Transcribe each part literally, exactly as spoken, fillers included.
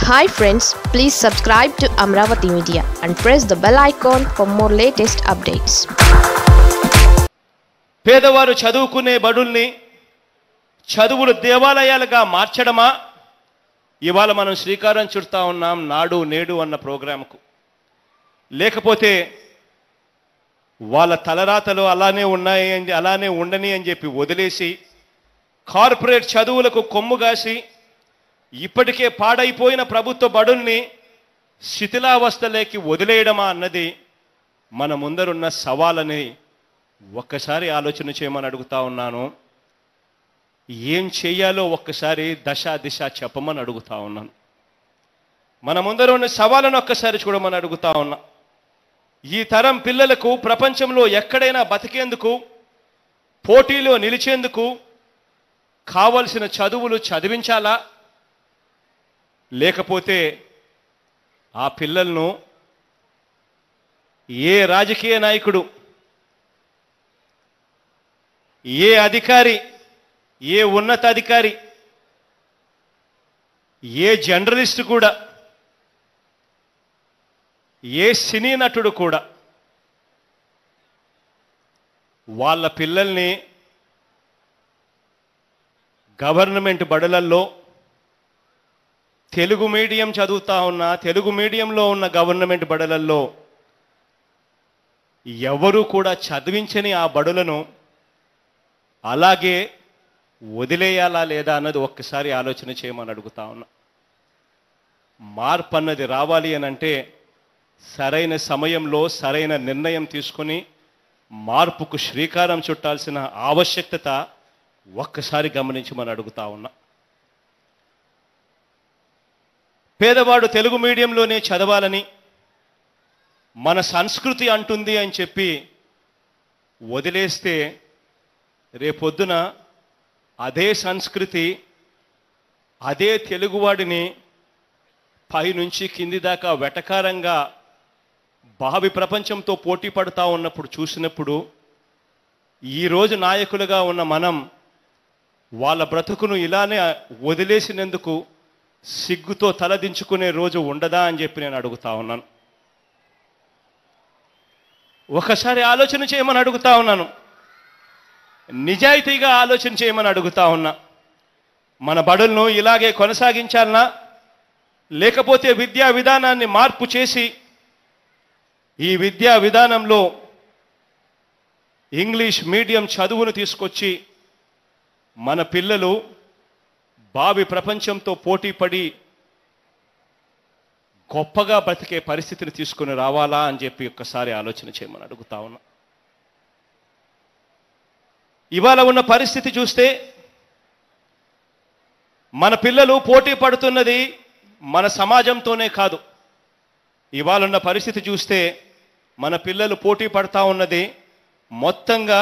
Hi friends, please subscribe to Amravati Media and press the bell icon for more latest updates. పేదవారు చదువుకునే బడుల్ని చదువులు దేవాలయాలుగా మార్చడమా? ఇవాళ మనం శ్రీకారం చుడతా ఉన్నాం నాడు నేడు అన్న ప్రోగ్రాంకు. లేకపోతే వాళ్ళ తలరాతలు అలానే ఉన్నాయి అని అలానే ఉండని అని చెప్పి వదిలేసి కార్పొరేట్ చదువులకు కొమ్ముగాసి ఇప్పటికే పాడైపోయిన ప్రభుత్వ బడుల్ని శిథిలావస్థలోకి వదిలేయడమా అన్నది మన ముందరున్న సవాలని ఒక్కసారి ఆలోచన చేయమని అడుగుతా ఉన్నాను. ఏం చేయాలో ఒక్కసారి దశ దిశ చెప్పమని అడుగుతా ఉన్నాను. మన ముందర ఉన్న సవాళ్ళను ఒక్కసారి చూడమని అడుగుతా ఉన్నా. ఈ తరం పిల్లలకు ప్రపంచంలో ఎక్కడైనా బతికేందుకు, పోటీలో నిలిచేందుకు కావలసిన చదువులు చదివించాలా? లేకపోతే ఆ పిల్లలను ఏ రాజకీయ నాయకుడు, ఏ అధికారి, ఏ ఉన్నతాధికారి, ఏ జర్నలిస్ట్ కూడా, ఏ సినీ నటుడు కూడా వాళ్ళ పిల్లల్ని గవర్నమెంట్ బడులల్లో తెలుగు మీడియం చదువుతా ఉన్న తెలుగు మీడియంలో ఉన్న గవర్నమెంట్ బడులల్లో ఎవరు కూడా చదివించని ఆ బడులను అలాగే వదిలేయాలా లేదా అన్నది ఒక్కసారి ఆలోచన చేయమని అడుగుతా ఉన్నా. మార్పు అన్నది రావాలి అని అంటే సరైన సమయంలో సరైన నిర్ణయం తీసుకుని మార్పుకు శ్రీకారం చుట్టాల్సిన ఆవశ్యకత ఒక్కసారి గమనించమని అడుగుతా ఉన్నా. పేదవాడు తెలుగు మీడియంలోనే చదవాలని మన సంస్కృతి అంటుంది అని చెప్పి వదిలేస్తే రేపొద్దున అదే సంస్కృతి అదే తెలుగువాడిని పైనుంచి కింది దాకా వెటకారంగా భావి ప్రపంచంతో పోటీ పడుతూ ఉన్నప్పుడు చూసినప్పుడు ఈరోజు నాయకులుగా ఉన్న మనం వాళ్ళ బ్రతుకును ఇలానే వదిలేసినందుకు సిగ్గుతో తలదించుకునే రోజు ఉండదా అని చెప్పి నేను అడుగుతా ఉన్నాను. ఒకసారి ఆలోచన చేయమని అడుగుతా ఉన్నాను. నిజాయితీగా ఆలోచన చేయమని అడుగుతా ఉన్నా. మన బడులను ఇలాగే కొనసాగించాలనా? లేకపోతే విద్యా విధానాన్ని మార్పు చేసి ఈ విద్యా విధానంలో ఇంగ్లీష్ మీడియం చదువును తీసుకొచ్చి మన పిల్లలు భావి ప్రపంచంతో పోటీ పడి గొప్పగా బ్రతికే పరిస్థితిని తీసుకుని రావాలా అని చెప్పి ఒక్కసారి ఆలోచన చేయమని అడుగుతా ఉన్నా. ఇవాళ ఉన్న పరిస్థితి చూస్తే మన పిల్లలు పోటీ పడుతున్నది మన సమాజంతోనే కాదు. ఇవాళ ఉన్న పరిస్థితి చూస్తే మన పిల్లలు పోటీ పడతా ఉన్నది మొత్తంగా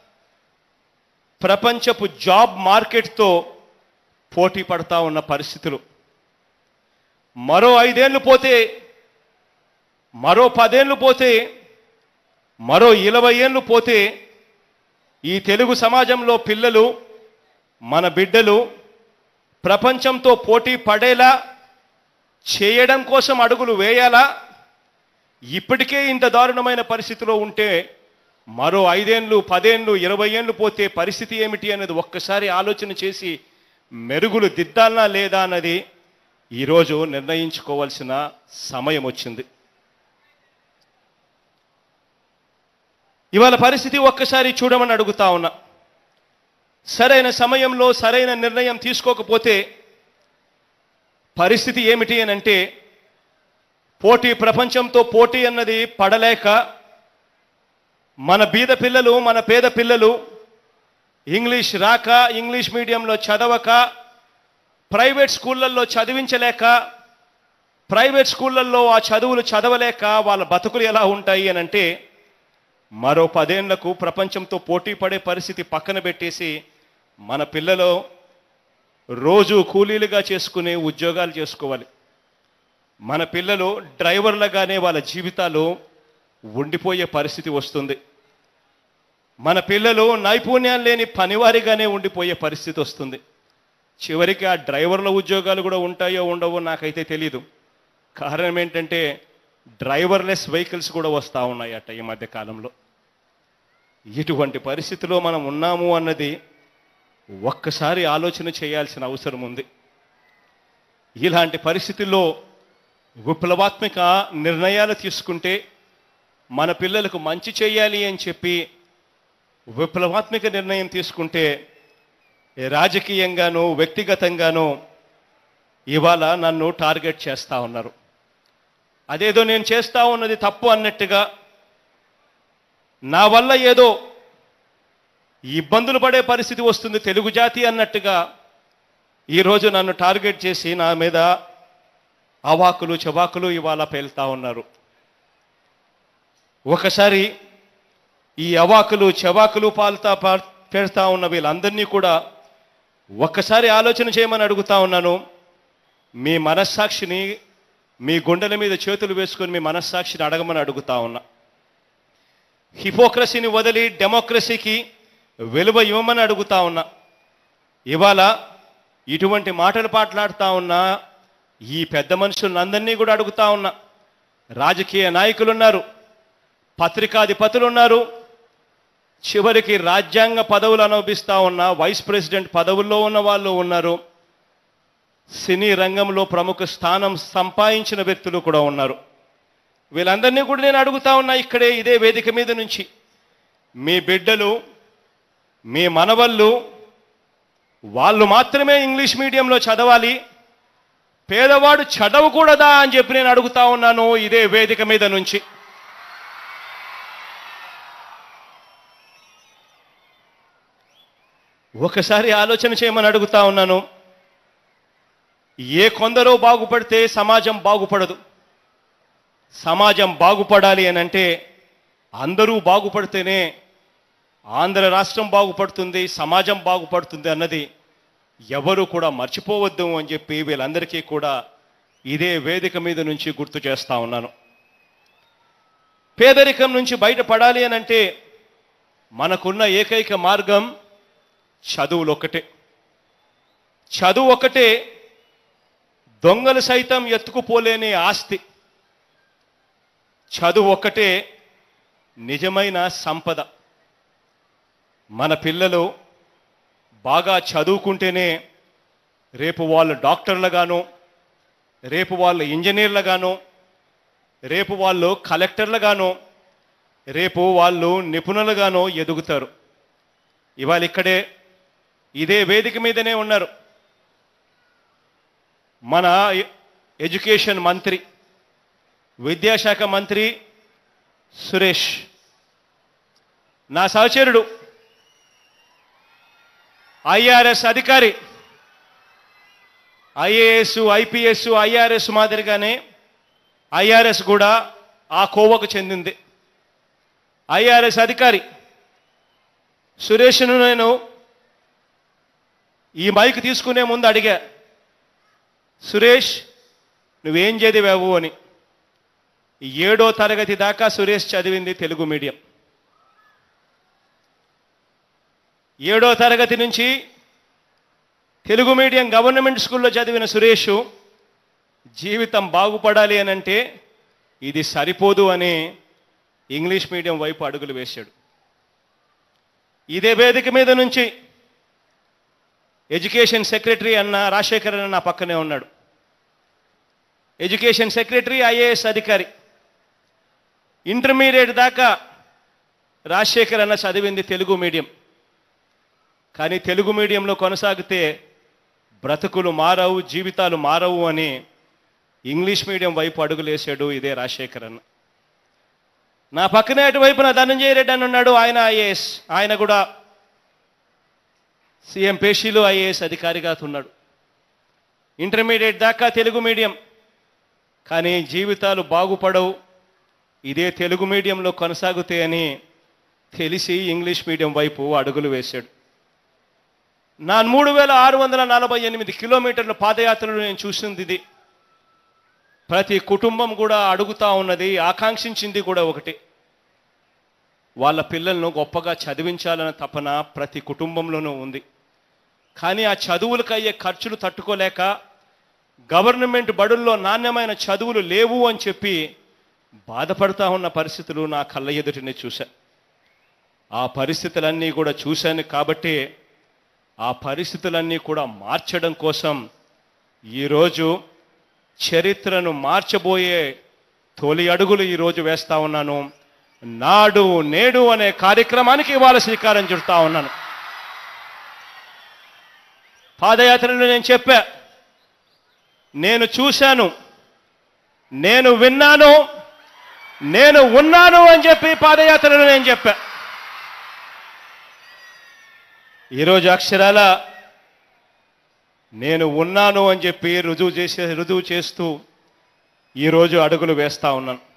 ప్రపంచపు జాబ్ మార్కెట్తో పోటీ పడతా ఉన్న పరిస్థితులు. మరో ఐదేళ్లు పోతే, మరో పదేళ్ళు పోతే, మరో ఇరవై ఏళ్ళు పోతే ఈ తెలుగు సమాజంలో పిల్లలు, మన బిడ్డలు ప్రపంచంతో పోటీ పడేలా చేయడం కోసం అడుగులు వేయాలా? ఇప్పటికే ఇంత దారుణమైన పరిస్థితిలో ఉంటే మరో ఐదేళ్ళు, పదేళ్ళు, ఇరవై ఏళ్ళు పోతే పరిస్థితి ఏమిటి అనేది ఒక్కసారి ఆలోచన చేసి మెరుగులు దిద్దాలనా లేదా అన్నది ఈరోజు నిర్ణయించుకోవాల్సిన సమయం వచ్చింది. ఇవాళ పరిస్థితి ఒక్కసారి చూడమని అడుగుతా ఉన్నా. సరైన సమయంలో సరైన నిర్ణయం తీసుకోకపోతే పరిస్థితి ఏమిటి అని అంటే పోటీ, ప్రపంచంతో పోటీ అన్నది పడలేక మన బీద పిల్లలు, మన పేద పిల్లలు ఇంగ్లీష్ రాక, ఇంగ్లీష్ మీడియంలో చదవక, ప్రైవేట్ స్కూళ్ళల్లో చదివించలేక, ప్రైవేట్ స్కూళ్ళల్లో ఆ చదువులు చదవలేక వాళ్ళ బతుకులు ఎలా ఉంటాయి అని అంటే మరో పదేళ్లకు ప్రపంచంతో పోటీ పడే పరిస్థితి పక్కన పెట్టేసి మన పిల్లలు రోజు కూలీలుగా చేసుకునే ఉద్యోగాలు చేసుకోవాలి. మన పిల్లలు డ్రైవర్లుగానే వాళ్ళ జీవితాలు ఉండిపోయే పరిస్థితి వస్తుంది. మన పిల్లలు నైపుణ్యం లేని పనివారిగానే ఉండిపోయే పరిస్థితి వస్తుంది. చివరికి ఆ డ్రైవర్ల ఉద్యోగాలు కూడా ఉంటాయో ఉండవో నాకైతే తెలీదు. కారణం ఏంటంటే డ్రైవర్లెస్ వెహికల్స్ కూడా వస్తూ ఉన్నాయట ఈ మధ్య కాలంలో. ఇటువంటి పరిస్థితిలో మనం ఉన్నాము అన్నది ఒక్కసారి ఆలోచన చేయాల్సిన అవసరం ఉంది. ఇలాంటి పరిస్థితుల్లో విప్లవాత్మక నిర్ణయాలు తీసుకుంటే మన పిల్లలకు మంచి చేయాలి అని చెప్పి విప్లవాత్మక నిర్ణయం తీసుకుంటే రాజకీయంగానూ వ్యక్తిగతంగానూ ఇవాళ నన్ను టార్గెట్ చేస్తూ ఉన్నారు. అదేదో నేను చేస్తూ ఉన్నది తప్పు అన్నట్టుగా, నా వల్ల ఏదో ఇబ్బందులు పడే పరిస్థితి వస్తుంది తెలుగు జాతి అన్నట్టుగా ఈరోజు నన్ను టార్గెట్ చేసి నా మీద అవాకులు చవాకులు ఇవాళ పేలుతా ఉన్నారు. ఒకసారి ఈ అవాకులు చవాకులు పాలుతా పేరుతా ఉన్న వీళ్ళందరినీ కూడా ఒక్కసారి ఆలోచన చేయమని అడుగుతా ఉన్నాను. మీ మనస్సాక్షిని మీ గుండెల మీద చేతులు వేసుకొని మీ మనస్సాక్షిని అడగమని అడుగుతా ఉన్నా. హిపోక్రసీని వదిలి డెమోక్రసీకి విలువ ఇవ్వమని అడుగుతా ఉన్నా. ఇవాళ ఇటువంటి మాటలు మాట్లాడుతూ ఉన్నా ఈ పెద్ద మనుషులందరినీ కూడా అడుగుతా ఉన్నా. రాజకీయ నాయకులు ఉన్నారు, పత్రికాధిపతులు ఉన్నారు, చివరికి రాజ్యాంగ పదవులు అనుభవిస్తూ ఉన్న వైస్ ప్రెసిడెంట్ పదవుల్లో ఉన్న వాళ్ళు ఉన్నారు, సినీ రంగంలో ప్రముఖ స్థానం సంపాదించిన వ్యక్తులు కూడా ఉన్నారు. వీళ్ళందరినీ కూడా నేను అడుగుతా ఉన్నా ఇక్కడే ఇదే వేదిక మీద నుంచి, మీ బిడ్డలు మీ మనవళ్ళు వాళ్ళు మాత్రమే ఇంగ్లీష్ మీడియంలో చదవాలి, పేదవాడు చదవకూడదా అని చెప్పి నేను అడుగుతా ఉన్నాను ఇదే వేదిక మీద నుంచి. ఒకసారి ఆలోచన చేయమని అడుగుతా ఉన్నాను. ఏ కొందరో బాగుపడితే సమాజం బాగుపడదు. సమాజం బాగుపడాలి అని అంటే అందరూ బాగుపడితేనే ఆంధ్ర రాష్ట్రం బాగుపడుతుంది, సమాజం బాగుపడుతుంది అన్నది ఎవరు కూడా మర్చిపోవద్దు అని చెప్పి వీళ్ళందరికీ కూడా ఇదే వేదిక మీద నుంచి గుర్తు చేస్తా ఉన్నాను. పేదరికం నుంచి బయటపడాలి అని అంటే మనకున్న ఏకైక మార్గం చదువులు ఒక్కటే. చదువు ఒక్కటే దొంగలు సైతం ఎత్తుకుపోలేని ఆస్తి. చదువు ఒక్కటే నిజమైన సంపద. మన పిల్లలు బాగా చదువుకుంటేనే రేపు వాళ్ళు డాక్టర్లుగాను, రేపు వాళ్ళు ఇంజనీర్లుగాను, రేపు వాళ్ళు కలెక్టర్లుగాను, రేపు వాళ్ళు నిపుణులుగాను ఎదుగుతారు. ఇవాళ ఇక్కడే ఇదే వేదిక మీదనే ఉన్నారు మన ఎడ్యుకేషన్ మంత్రి, విద్యాశాఖ మంత్రి సురేష్, నా సహచరుడు ఐఆర్ఎస్ అధికారి. ఐఏఎస్ ఐపీఎస్ ఐఆర్ఎస్ మాదిరిగానే ఐఆర్ఎస్ కూడా ఆ కోవకు చెందింది. ఐఆర్ఎస్ అధికారి సురేష్ను నేను ఈ మైక్ తీసుకునే ముందు అడిగా, సురేష్ నువ్వేం చదివావు అని. ఏడో తరగతి దాకా సురేష్ చదివింది తెలుగు మీడియం. ఏడో తరగతి నుంచి తెలుగు మీడియం గవర్నమెంట్ స్కూల్లో చదివిన సురేష్ జీవితం బాగుపడాలి అని అంటే ఇది సరిపోదు అని ఇంగ్లీష్ మీడియం వైపు అడుగులు వేశాడు. ఇదే వేదిక మీద నుంచి ఎడ్యుకేషన్ సెక్రటరీ అన్న రాజశేఖర్ అన్న నా పక్కనే ఉన్నాడు. ఎడ్యుకేషన్ సెక్రటరీ ఐఏఎస్ అధికారి. ఇంటర్మీడియట్ దాకా రాజశేఖర్ అన్న చదివింది తెలుగు మీడియం. కానీ తెలుగు మీడియంలో కొనసాగితే బ్రతుకులు మారవు, జీవితాలు మారవు అని ఇంగ్లీష్ మీడియం వైపు అడుగులేశాడు ఇదే రాజశేఖర్ అన్న. నా పక్కనే అటువైపున ధనంజయ రెడ్డి అని ఉన్నాడు, ఆయన ఐఏఎస్, ఆయన కూడా సీఎం పేషీలో ఐఏఎస్ అధికారిగా ఉన్నాడు. ఇంటర్మీడియట్ దాకా తెలుగు మీడియం, కానీ జీవితాలు బాగుపడవు ఇదే తెలుగు మీడియంలో కొనసాగుతాయి అని తెలిసి ఇంగ్లీష్ మీడియం వైపు అడుగులు వేశాడు. నా మూడు వేల ఆరు వందల నలభై ఎనిమిది కిలోమీటర్ల పాదయాత్రలు నేను చూసింది ఇది. ప్రతి కుటుంబం కూడా అడుగుతా ఉన్నది, ఆకాంక్షించింది కూడా ఒకటి, వాళ్ళ పిల్లలను గొప్పగా చదివించాలన్న తపన ప్రతి కుటుంబంలోనూ ఉంది. కానీ ఆ చదువులకు అయ్యే ఖర్చులు తట్టుకోలేక గవర్నమెంట్ బడుల్లో నాణ్యమైన చదువులు లేవు అని చెప్పి బాధపడతా ఉన్న పరిస్థితులు నా కళ్ళ ఎదుటినే చూశా. ఆ పరిస్థితులన్నీ కూడా చూశాను కాబట్టి ఆ పరిస్థితులన్నీ కూడా మార్చడం కోసం ఈరోజు చరిత్రను మార్చబోయే తొలి అడుగులు ఈరోజు వేస్తా ఉన్నాను. నాడు నేడు అనే కార్యక్రమానికి ఇవాళ శ్రీకారం చుడతా ఉన్నాను. పాదయాత్రలో నేను చెప్పా, నేను చూశాను, నేను విన్నాను, నేను ఉన్నాను అని చెప్పి పాదయాత్రలో నేను చెప్పా. ఈరోజు అక్షరాల నేను ఉన్నాను అని చెప్పి రుజువు చేసే రుజువు చేస్తూ ఈరోజు అడుగులు వేస్తా ఉన్నాను.